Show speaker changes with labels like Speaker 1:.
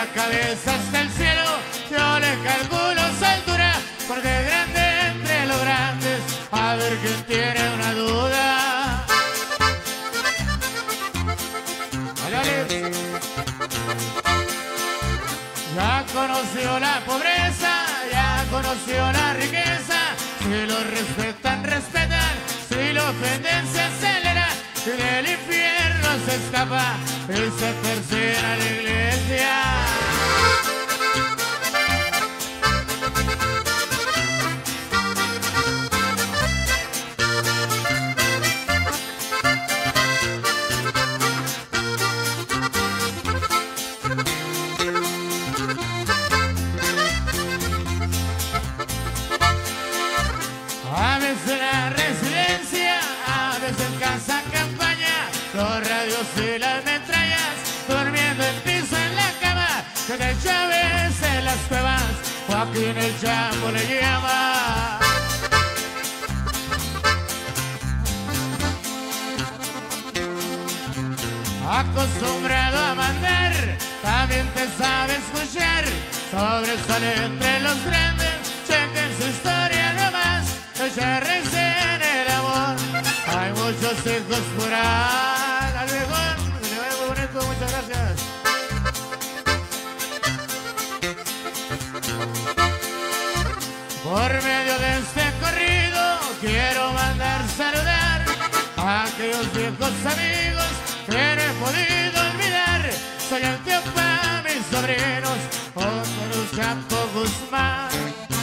Speaker 1: cabeza hasta el cielo, yo le calculo su altura, porque es grande entre los grandes, a ver quién tiene una duda. Dale. Ya conoció la pobreza, ya conoció la riqueza, si lo respetan, respetan, si lo ofenden, se acelera, y del infierno se escapa y se persina a la iglesia. A veces en la residencia, a veces en casa campaña, los radios y las metrallas, durmiendo en piso en la cama, que de Chávez en las cuevas, Joaquín el Chapo le llama. Acostumbrado a mandar, también te sabe escuchar, sobresale entre los grandes, chequen su historia nomás, echarles en el amor, hay muchos hijos por ahí. Al mejor, que le vaya muy bonito, muchas gracias. Por medio de este corrido, quiero mandar saludar a aquellos viejos amigos que no he podido olvidar. Soy el tío para mis sobrinos, Otto Chapo Guzmán.